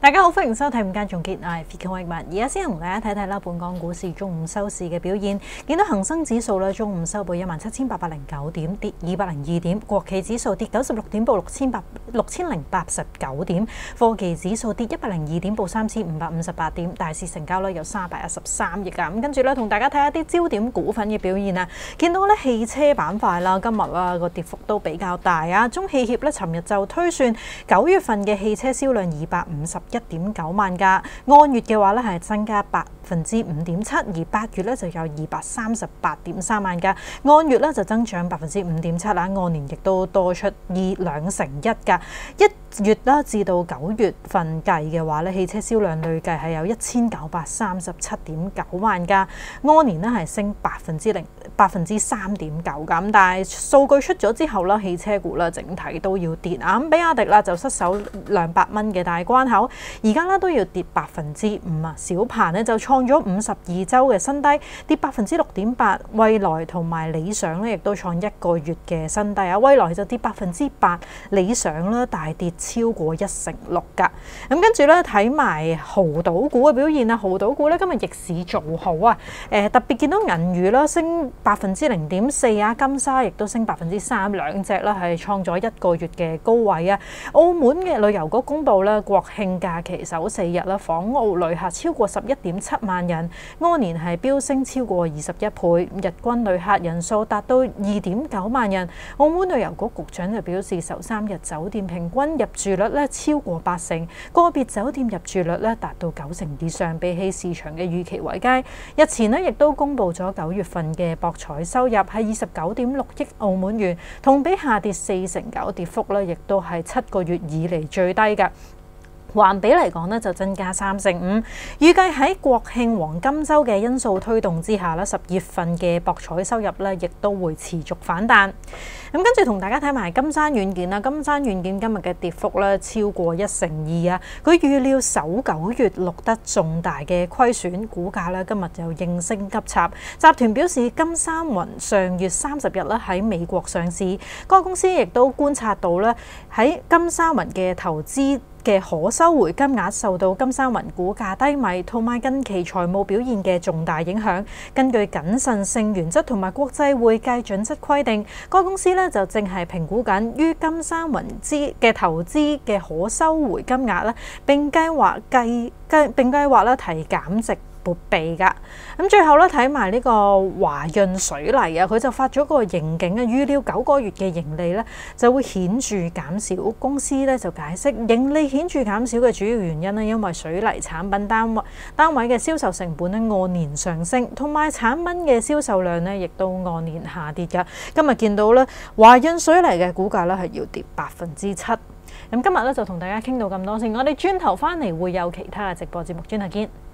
大家好，歡迎收睇午間總結，我係 Vicky 慧文。而家先同大家睇睇啦，本港股市中午收市嘅表現。見到恒生指數咧，中午收報17,809點，跌202點；國企指數跌96點，報6,089點；科技指數跌102點，報3,558點。大市成交咧有313億㗎。咁跟住咧，同大家睇下啲焦點股份嘅表現啊。見到咧汽車板塊啦，今日啊個跌幅都比較大啊。中汽協咧，尋日就推算9月份嘅汽車銷量251.9萬架，按月嘅話咧係增加5.7%，而8月咧就有238.3萬架，按月咧就增長5.7%啦，按年亦都多出2成1㗎。1月啦至到9月份計嘅話咧，汽車銷量累計係有1937.9萬架，按年咧係升3.9%㗎。咁但係數據出咗之後啦，汽車股啦整體都要跌啊。咁比亞迪啦就失守200蚊嘅大關口，而家咧都要跌5%啊。小鵬咧就創咗52周嘅新低，跌6.8%。蔚來同埋理想咧亦都創1個月嘅新低啊。蔚來就跌8%，理想咧大跌超過1成6㗎。咁跟住咧睇埋豪賭股嘅表現啊，豪賭股咧今日逆市做好啊。特別見到銀娛啦升0.4%啊，金沙亦都升3%，兩隻啦係創咗1個月嘅高位啊。澳門嘅旅遊局公布咧，國慶假期首4日啦，訪澳旅客超過11.7萬人，按年係飆升超過21倍，日均旅客人數達到2.9萬人。澳門旅遊局局長就表示，首3日酒店平均入住率咧超過80%，個別酒店入住率咧達到90%以上，比起市場嘅預期為佳。日前咧亦都公布咗9月份嘅博彩收入係29.6億澳門元，同比下跌4.9%，跌幅咧亦都係7個月以嚟最低㗎。環比嚟講呢就增加3.5%，預計喺國慶黃金週嘅因素推動之下咧，10月份嘅博彩收入咧亦都會持續反彈。咁跟住同大家睇埋金山軟件啦，金山軟件今日嘅跌幅咧超過1.2%啊！佢預料首9月錄得重大嘅虧損，股價咧今日就應聲急插。集團表示，金山雲上月30日咧喺美國上市，該公司亦都觀察到咧喺金山雲嘅投資嘅可收回金額受到金山雲股價低迷同埋近期財務表現嘅重大影響。根據謹慎性原則同埋國際會計準則規定，該公司咧就正係評估緊於金山雲嘅投資嘅可收回金額咧，並計劃咧提減值撥備㗎。咁最後咧睇埋呢個華潤水泥啊，佢就發咗個盈警啊，預料9個月嘅盈利咧就會顯著減少。公司咧就解釋盈利顯著減少嘅主要原因咧，因為水泥產品單位嘅銷售成本咧按年上升，同埋產品嘅銷售量咧亦都按年下跌㗎。今日見到咧華潤水泥嘅股價咧係要跌7%。咁今日咧就同大家傾到咁多先，我哋轉頭翻嚟會有其他嘅直播節目，轉頭見。